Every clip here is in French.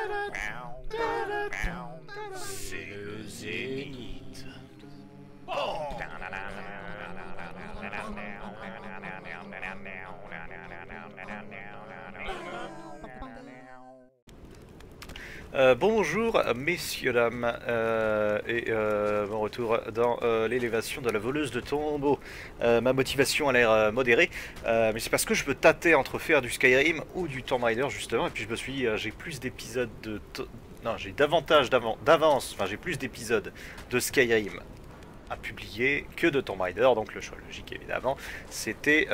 C'est le Zénith. Oh. Bonjour messieurs dames bon retour dans l'élévation de la voleuse de tombeaux. Ma motivation a l'air modérée, mais c'est parce que je peux tâter entre faire du Skyrim ou du Tomb Raider justement, et puis je me suis dit j'ai plus d'épisodes non, j'ai davantage d'avance, enfin j'ai plus d'épisodes de Skyrim à publier que de Tomb Raider, donc le choix logique évidemment c'était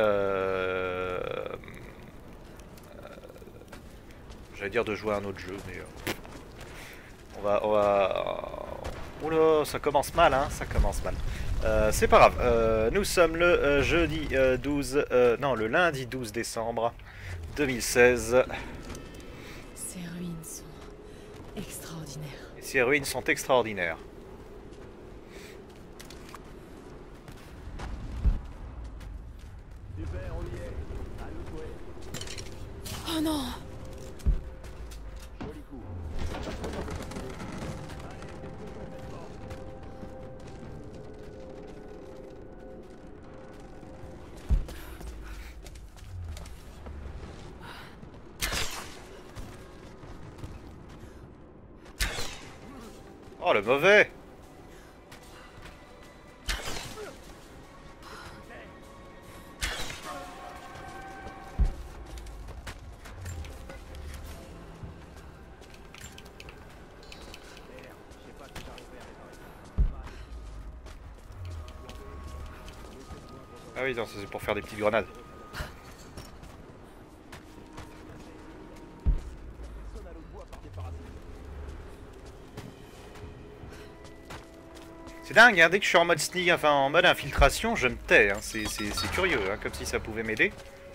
j'allais dire de jouer à un autre jeu, mais on va... Oula, ça commence mal, hein, ça commence mal. C'est pas grave, nous sommes le jeudi 12... non, le lundi 12 décembre 2016. Ces ruines sont extraordinaires. Et ces ruines sont extraordinaires. Super, on y est. À nous jouer. Oh non! Joli coup. Oh, le mauvais! Ah oui, non, ça c'est pour faire des petites grenades. C'est dingue, hein, dès que je suis en mode sneak, enfin en mode infiltration, je me tais, hein. C'est curieux, hein, comme si ça pouvait m'aider.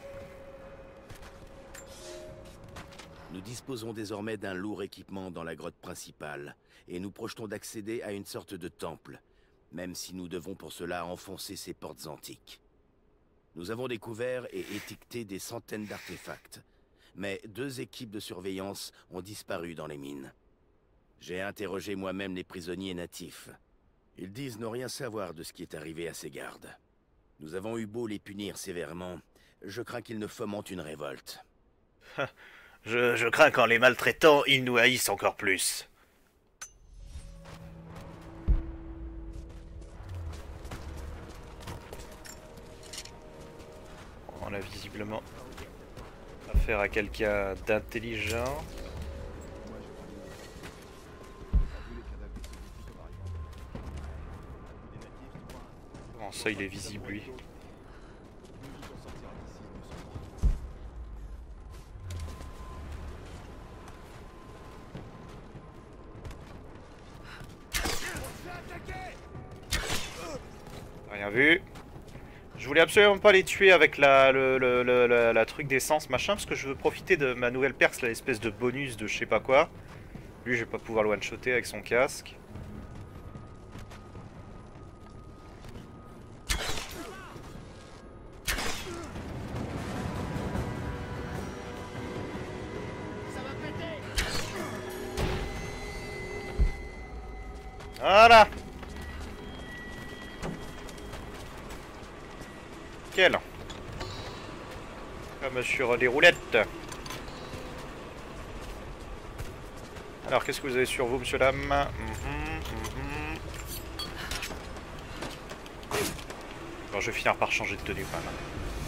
Nous disposons désormais d'un lourd équipement dans la grotte principale, et nous projetons d'accéder à une sorte de temple, même si nous devons pour cela enfoncer ces portes antiques. Nous avons découvert et étiqueté des centaines d'artefacts, mais 2 équipes de surveillance ont disparu dans les mines. J'ai interrogé moi-même les prisonniers natifs. Ils disent ne rien savoir de ce qui est arrivé à ces gardes. Nous avons eu beau les punir sévèrement, je crains qu'ils ne fomentent une révolte. Je crains qu'en les maltraitant, ils nous haïssent encore plus. On a visiblement affaire à quelqu'un d'intelligent. Comment ça, il est visible, lui? Rien vu. Je voulais absolument pas les tuer avec la truc d'essence machin, parce que je veux profiter de ma nouvelle perce, l'espèce de bonus de je sais pas quoi. Lui, je vais pas pouvoir le one-shotter avec son casque. Voilà. Nickel. Comme sur les roulettes. Alors, qu'est-ce que vous avez sur vous, monsieur dame? Bon, je vais finir par changer de tenue quand même.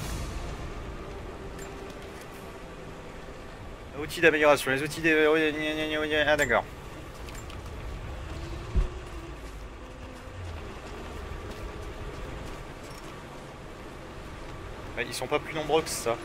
Outils d'amélioration, les outils de... Ah d'accord. Ils sont pas plus nombreux que ça.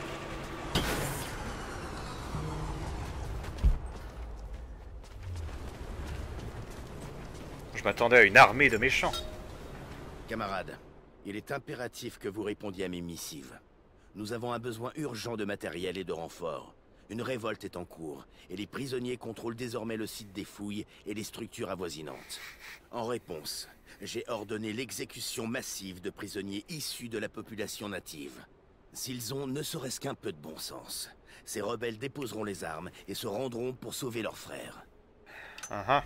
Je m'attendais à une armée de méchants. Camarades, il est impératif que vous répondiez à mes missives. Nous avons un besoin urgent de matériel et de renforts. Une révolte est en cours, et les prisonniers contrôlent désormais le site des fouilles et les structures avoisinantes. En réponse, j'ai ordonné l'exécution massive de prisonniers issus de la population native. S'ils ont ne serait-ce qu'un peu de bon sens, ces rebelles déposeront les armes et se rendront pour sauver leurs frères. Ah.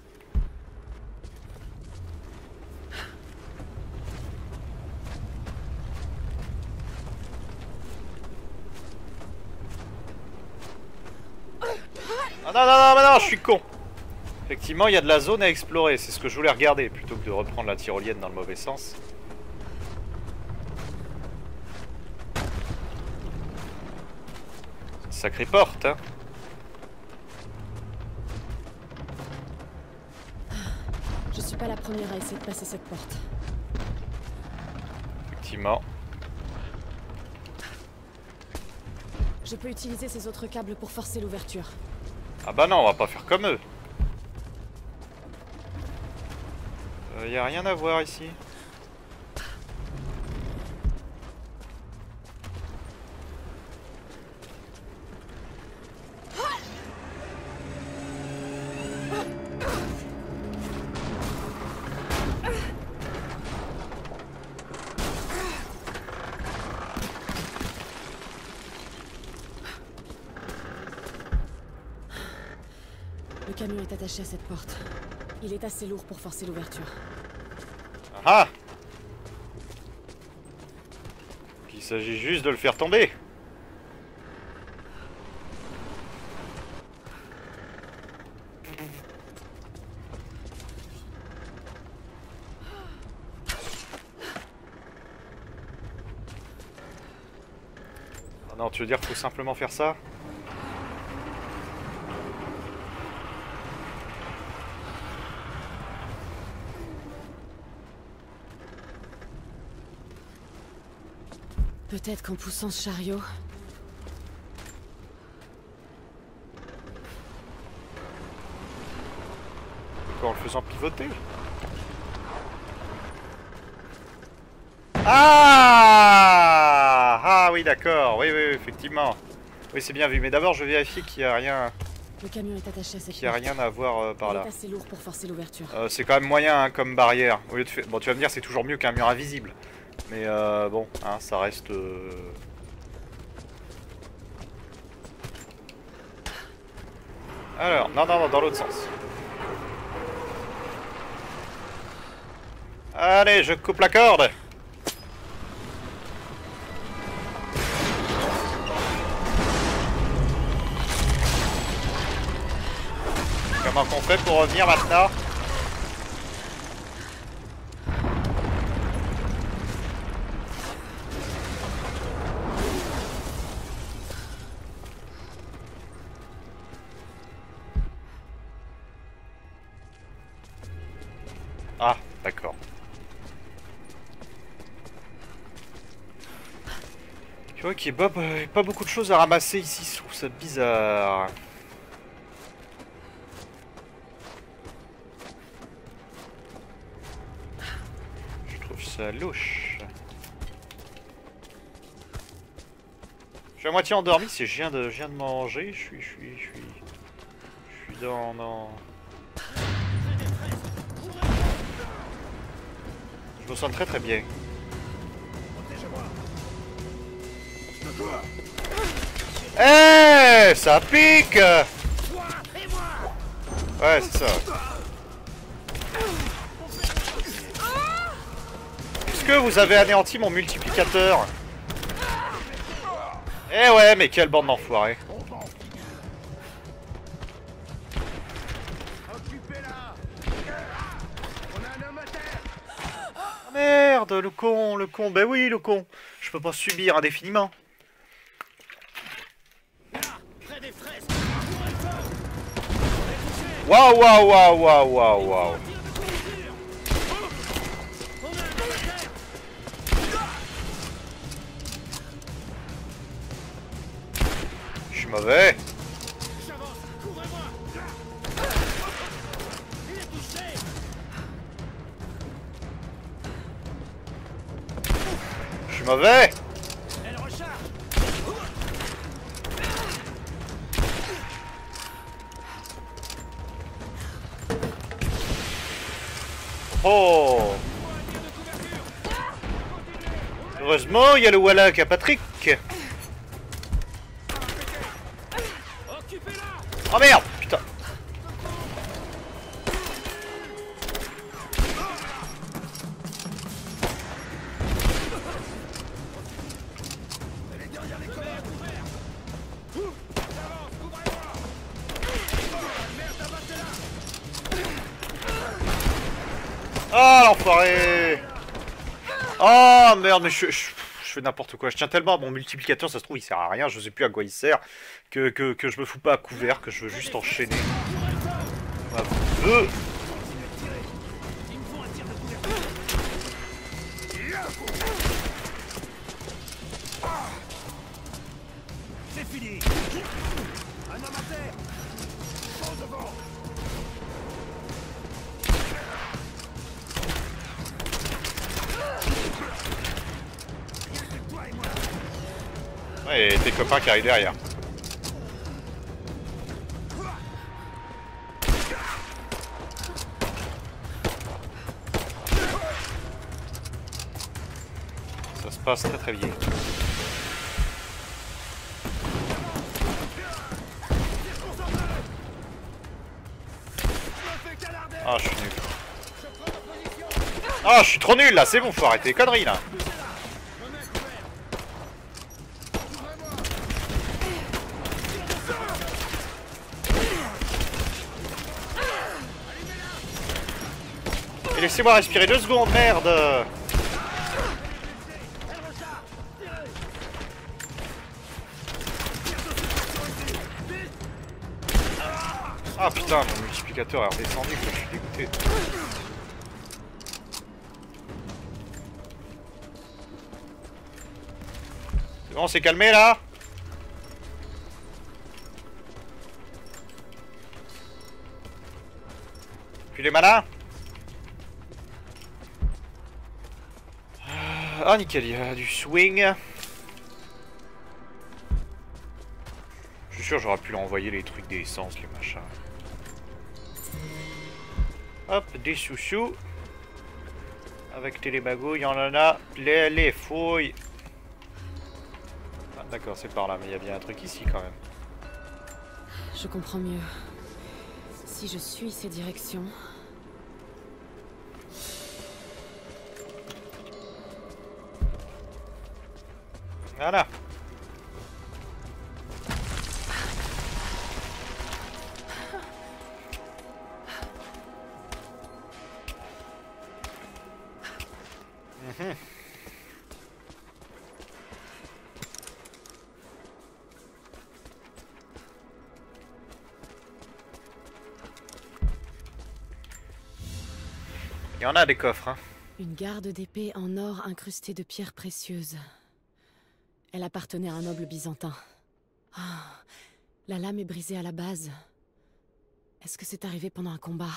Ah non, non, non, non, je suis con. Effectivement, il y a de la zone à explorer, c'est ce que je voulais regarder, plutôt que de reprendre la tyrolienne dans le mauvais sens. Sacrée porte, hein. Je suis pas la première à essayer de passer cette porte. Effectivement. Je peux utiliser ces autres câbles pour forcer l'ouverture. Ah bah non, on va pas faire comme eux. Y a rien à voir ici. Le camion est attaché à cette porte. Il est assez lourd pour forcer l'ouverture. Ah! Il s'agit juste de le faire tomber. Oh non, tu veux dire qu'il faut simplement faire ça? Peut-être qu'en poussant ce chariot... Quoi, en le faisant pivoter? Ah! Ah oui, d'accord. Oui, oui, oui, effectivement. Oui, c'est bien vu. Mais d'abord, je vérifie qu'il n'y a rien... Le camion est attaché à cette Qu'il n'y a rien à voir par Il là. est assez lourd pour forcer l'ouverture. C'est quand même moyen hein, comme barrière. Au lieu de faire... Bon, tu vas me dire, c'est toujours mieux qu'un mur invisible. Mais bon, hein, ça reste... Alors, non, non, non, dans l'autre sens. Allez, je coupe la corde. Comment qu'on fait pour revenir maintenant? Ah, d'accord. Je vois qu'il n'y a pas beaucoup de choses à ramasser ici, je trouve ça bizarre. Je trouve ça louche. Je suis à moitié endormi, c'est je viens de manger, je suis dans... Je me sens très très bien. Eh, ça pique. Ouais, c'est ça. Est-ce que vous avez anéanti mon multiplicateur? Eh ouais, mais quelle bande d'enfoirés. Merde, le con, le con. Ben oui, le con. Je peux pas subir indéfiniment. Waouh, waouh, waouh, waouh, waouh, waouh. Je suis mauvais. Je suis mauvais. Oh. Heureusement, il y a le Wallach à Patrick. Oh merde, putain. Ah l'enfoiré. Oh merde, mais je fais n'importe quoi. Je tiens tellement à mon multiplicateur, ça se trouve il sert à rien, je sais plus à quoi il sert, que je me fous pas à couvert, que je veux juste enchaîner. C'est fini. Un homme à terre. En devant. Ouais, et tes copains qui arrivent derrière. Ça se passe très très bien. Ah, je suis nul. Ah, je suis trop nul là, c'est bon, faut arrêter les conneries là. Et laissez-moi respirer 2 secondes, merde. Ah putain, mon multiplicateur est redescendu, quoi, je suis dégoûté. C'est bon, on s'est calmé là? Puis les malins? Ah nickel, il y a du swing. Je suis sûr j'aurais pu leur envoyer les trucs d'essence, les machins. Hop, des sous-sous. Avec télémagouille, on en a les fouilles. Ah, d'accord, c'est par là, mais il y a bien un truc ici quand même. Je comprends mieux. Si je suis ces directions... Voilà. Il y en a des coffres, hein. Une garde d'épée en or incrustée de pierres précieuses. Elle appartenait à un noble byzantin. Ah, la lame est brisée à la base. Est-ce que c'est arrivé pendant un combat?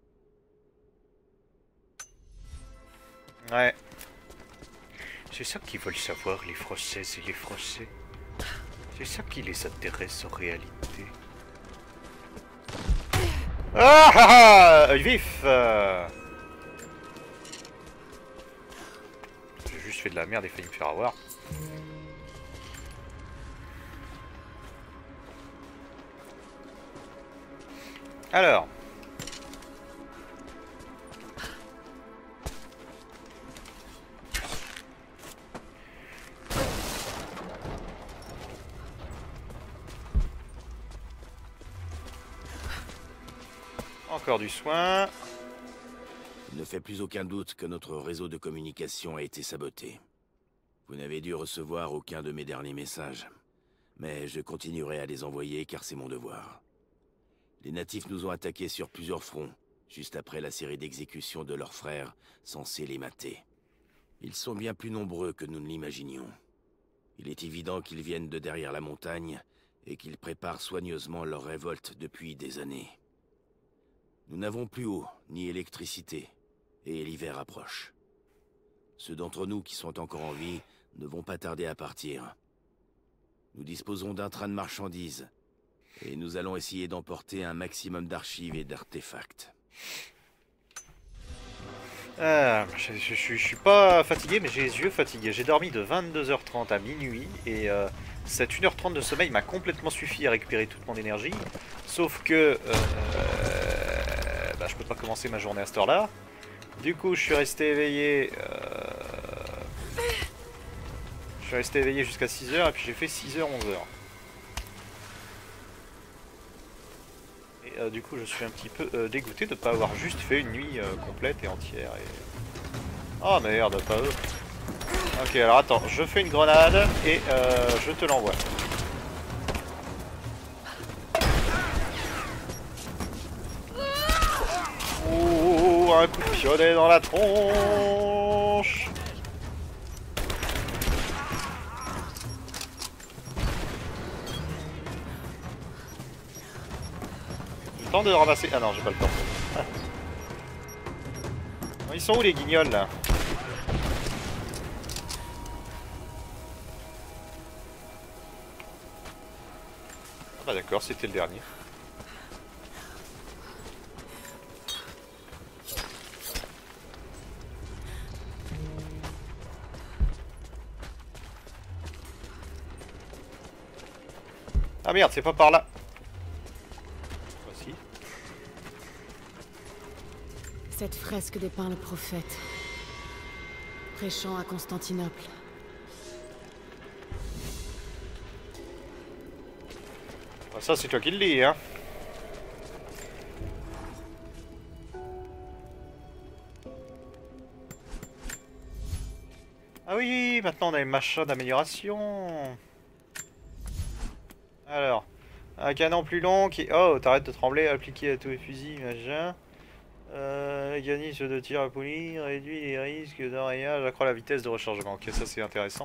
Ouais. C'est ça qu'ils veulent savoir, les Françaises et les Français. C'est ça qui les intéresse en réalité. Ah ah ah, vif. J'ai juste fait de la merde et failli me faire avoir. Alors. Encore du soin. Il ne fait plus aucun doute que notre réseau de communication a été saboté. Vous n'avez dû recevoir aucun de mes derniers messages. Mais je continuerai à les envoyer car c'est mon devoir. Les natifs nous ont attaqués sur plusieurs fronts, juste après la série d'exécutions de leurs frères, censés les mater. Ils sont bien plus nombreux que nous ne l'imaginions. Il est évident qu'ils viennent de derrière la montagne et qu'ils préparent soigneusement leur révolte depuis des années. Nous n'avons plus eau, ni électricité, et l'hiver approche. Ceux d'entre nous qui sont encore en vie ne vont pas tarder à partir. Nous disposons d'un train de marchandises, et nous allons essayer d'emporter un maximum d'archives et d'artefacts. Je suis pas fatigué, mais j'ai les yeux fatigués. J'ai dormi de 22h30 à minuit, et Cette 1h30 de sommeil m'a complètement suffi à récupérer toute mon énergie. Sauf que bah, je peux pas commencer ma journée à cette heure-là. Du coup, je suis resté éveillé. Je suis resté éveillé jusqu'à 6h et puis j'ai fait 6h, 11h. Et du coup, je suis un petit peu dégoûté de ne pas avoir juste fait une nuit complète et entière. Et... oh merde, pas eux. Ok, alors attends, je fais une grenade et je te l'envoie. Ouh, un coup de pionnet dans la tronche. J'ai le temps de ramasser... ah non, j'ai pas le temps. Ah. Ils sont où les guignols là? Ah bah d'accord, c'était le dernier. Ah merde, c'est pas par là. Voici. Cette fresque dépeint le prophète, prêchant à Constantinople. Ça c'est toi qui le lis, hein. Ah oui, maintenant on a les machins d'amélioration. Alors, un canon plus long qui... oh, t'arrêtes de trembler, appliqué à tous les fusils, machin. Mécanisme de tir à poli, réduit les risques d'enrayage, accroît la vitesse de rechargement. Ok, ça c'est intéressant.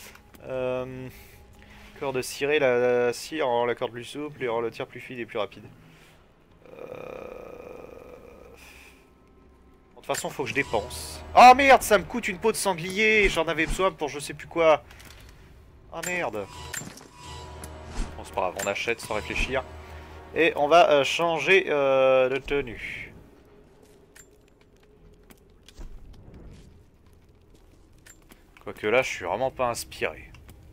Corde de cirée, la cire rend la corde plus souple et rend le tir plus fluide et plus rapide. De toute façon, faut que je dépense. Oh merde, ça me coûte une peau de sanglier. J'en avais besoin pour je sais plus quoi. Oh merde. Bon, c'est pas grave, on achète sans réfléchir. Et on va changer de tenue. Quoique là, je suis vraiment pas inspiré.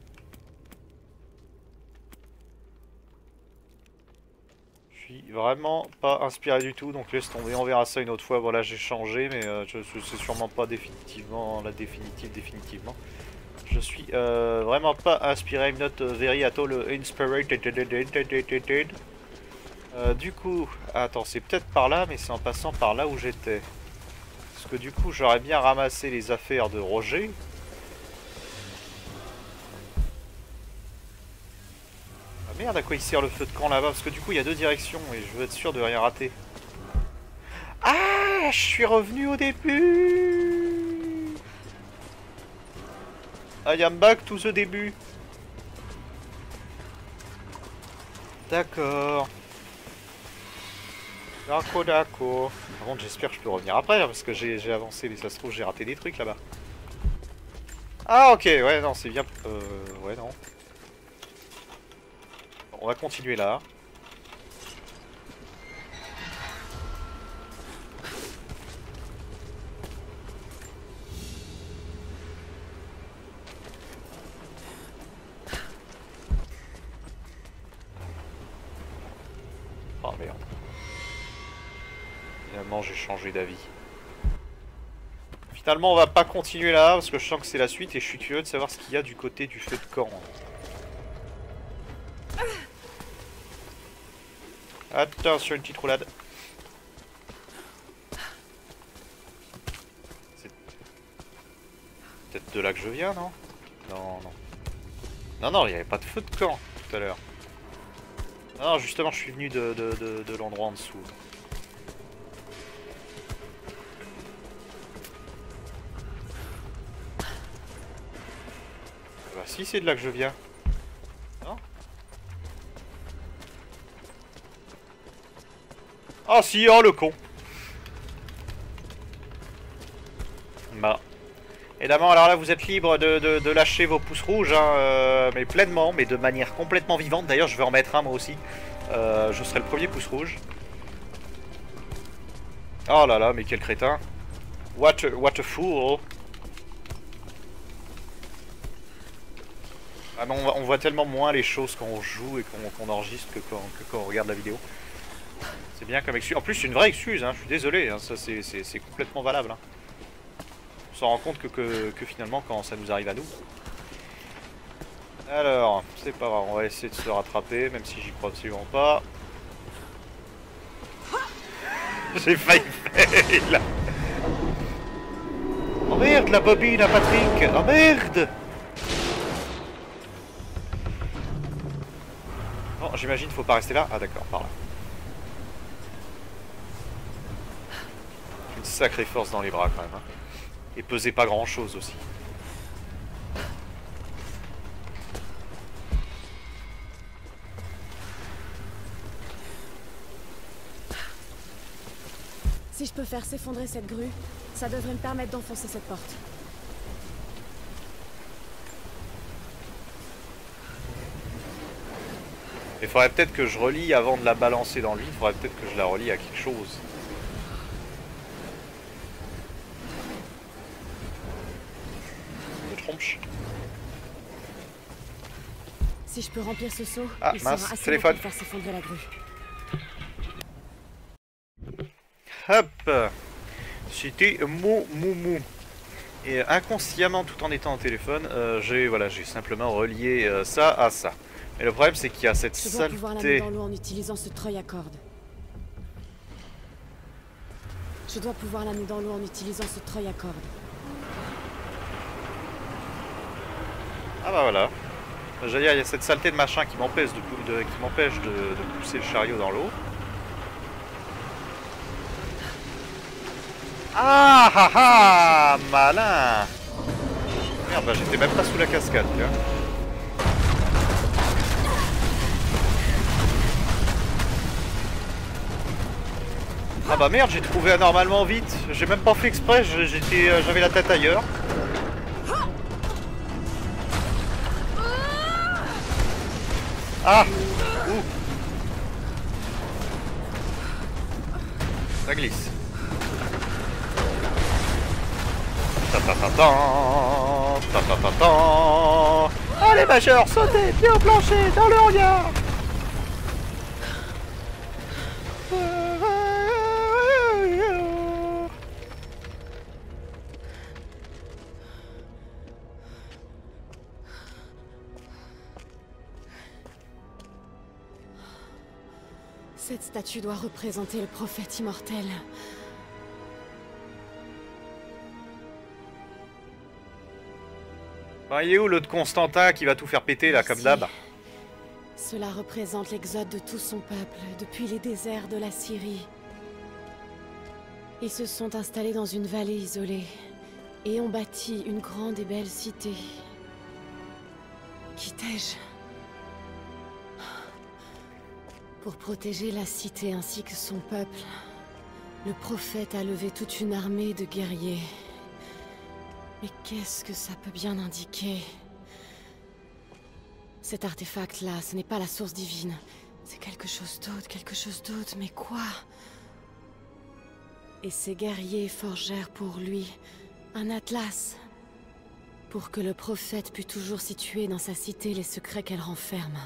Vraiment pas inspiré du tout, donc laisse tomber, on verra ça une autre fois. Voilà, j'ai changé, mais c'est sûrement pas définitivement la définitivement. Je suis vraiment pas inspiré, I'm not very at all inspired. Du coup, attends, c'est peut-être par là, mais c'est en passant par là où j'étais. Parce que du coup, j'aurais bien ramassé les affaires de Roger. Merde, à quoi il sert le feu de camp là-bas? Parce que du coup, il y a deux directions et je veux être sûr de rien rater. Ah, je suis revenu au début. I am back to the début. D'accord. D'accord. Par contre, j'espère que je peux revenir après, parce que j'ai avancé, mais ça se trouve, j'ai raté des trucs là-bas. Ah, ok, ouais, non, c'est bien... ouais, non. On va continuer là. Oh merde. Finalement j'ai changé d'avis. Finalement on va pas continuer là parce que je sens que c'est la suite et je suis curieux de savoir ce qu'il y a du côté du feu de camp. Attention, une petite roulade. C'est peut-être de là que je viens, non? Non, non. Non, non, il n'y avait pas de feu de camp tout à l'heure. Non, justement, je suis venu de l'endroit en dessous. Bah si, c'est de là que je viens. Non? Ah si, oh le con. Bah. Évidemment, alors là, vous êtes libre de lâcher vos pouces rouges, hein, mais pleinement, mais de manière complètement vivante. D'ailleurs, je vais en mettre un moi aussi. Je serai le premier pouce rouge. Oh là là, mais quel crétin. What a fool. Ah non, on voit tellement moins les choses quand on joue et qu'on enregistre que quand on regarde la vidéo. C'est bien comme excuse. En plus, c'est une vraie excuse, hein. Je suis désolé, hein. Ça c'est complètement valable. Hein. On s'en rend compte que finalement, quand ça nous arrive à nous. Alors, c'est pas grave, on va essayer de se rattraper, même si j'y crois absolument pas. J'ai failli fail. Oh merde, la bobine à Patrick. Oh merde. Bon, j'imagine faut pas rester là. Ah d'accord, par là. Une sacrée force dans les bras quand même. Hein. Et peser pas grand chose aussi. Si je peux faire s'effondrer cette grue, ça devrait me permettre d'enfoncer cette porte. Il faudrait peut-être que je relie avant de la balancer dans le vide. Il faudrait peut-être que je la relie à quelque chose. Tronche. Si je peux remplir ce seau, Ah, il mince, sera assez téléphone. pour faire s'effondrer la grue. Hop. C'était mou. Et inconsciemment, tout en étant au téléphone, j'ai simplement relié ça à ça. Mais le problème, c'est qu'il y a cette Je dois pouvoir la mettre saleté. dans l'eau en utilisant ce treuil à cordes. Je dois pouvoir la mettre dans l'eau en utilisant ce treuil à cordes. Ah bah voilà. J'allais dire, il y a cette saleté de machin qui m'empêche de pousser le chariot dans l'eau. Ah ah ah, malin. Merde, bah j'étais même pas sous la cascade, tu vois. Ah bah merde, j'ai trouvé anormalement vite. J'ai même pas fait exprès, j'avais la tête ailleurs. Ah. Ouh. Ça glisse. Allez majeur, sautez, pied au plancher, dans le hangar. Cette statue doit représenter le prophète immortel. Bah, il est où l'autre Constantin qui va tout faire péter là, comme d'hab? Cela représente l'exode de tout son peuple depuis les déserts de la Syrie. Ils se sont installés dans une vallée isolée et ont bâti une grande et belle cité. Qui t'ai-je? Pour protéger la cité ainsi que son peuple, le prophète a levé toute une armée de guerriers. Mais qu'est-ce que ça peut bien indiquer? Cet artefact-là, ce n'est pas la source divine. C'est quelque chose d'autre, mais quoi? Et ces guerriers forgèrent pour lui un atlas, pour que le prophète pût toujours situer dans sa cité les secrets qu'elle renferme.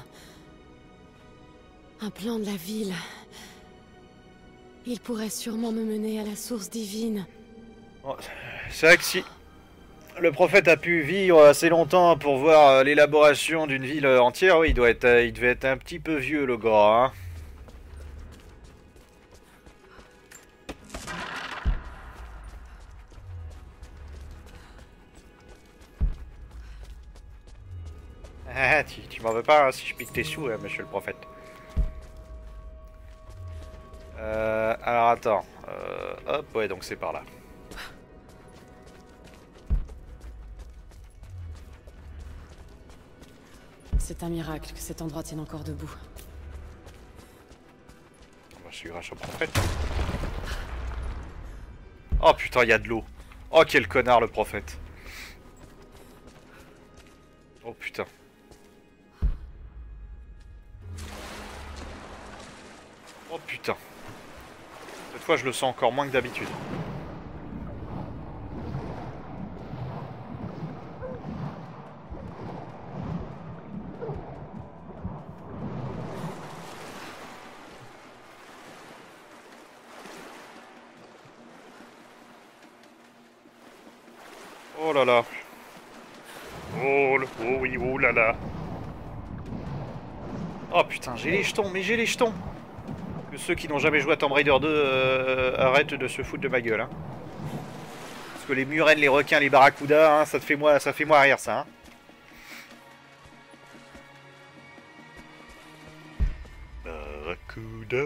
Un plan de la ville. Il pourrait sûrement me mener à la source divine. Bon, c'est vrai que si le prophète a pu vivre assez longtemps pour voir l'élaboration d'une ville entière, oui, il devait être un petit peu vieux le gars, hein. Ah, tu m'en veux pas hein, si je pique tes sous, monsieur le prophète. Alors attends. Hop, ouais, donc c'est par là. C'est un miracle que cet endroit tienne encore debout. Moi, je suis grâce au prophète. Oh putain, il y a de l'eau. Oh, quel connard le prophète. Oh putain. Oh putain. Cette fois, je le sens encore moins que d'habitude. Oh là là. Oh, oh oui, oh là là. Oh putain, j'ai les jetons, mais j'ai les jetons. Que ceux qui n'ont jamais joué à Tomb Raider 2 arrêtent de se foutre de ma gueule. Hein. Parce que les murennes, les requins, les barracudas, hein, ça fait moi rire ça. Hein. Barracuda.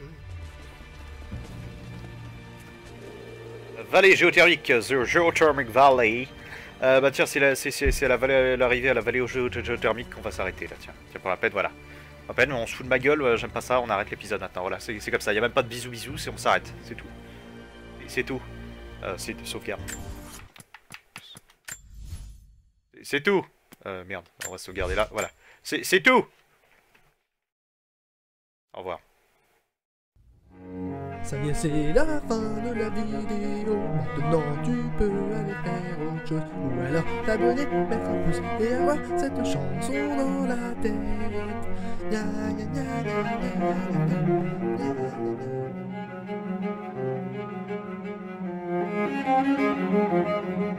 Vallée géothermique, The Geothermic Valley. Bah tiens, c'est l'arrivée à la vallée géothermique qu'on va s'arrêter là, tiens pour la peine, voilà. À peine, on se fout de ma gueule, j'aime pas ça, on arrête l'épisode maintenant, voilà, c'est comme ça, y a même pas de bisous, on s'arrête, c'est tout. C'est tout. C'est de sauvegarde. C'est tout. Merde, on va sauvegarder là, voilà. C'est tout. Au revoir. Ça y est, c'est la fin de la vidéo. Maintenant, tu peux aller faire autre chose. Ou alors t'abonner, mettre un pouce et avoir cette chanson dans la tête. Gna, gna, gna, gna, gna, gna, gna, gna.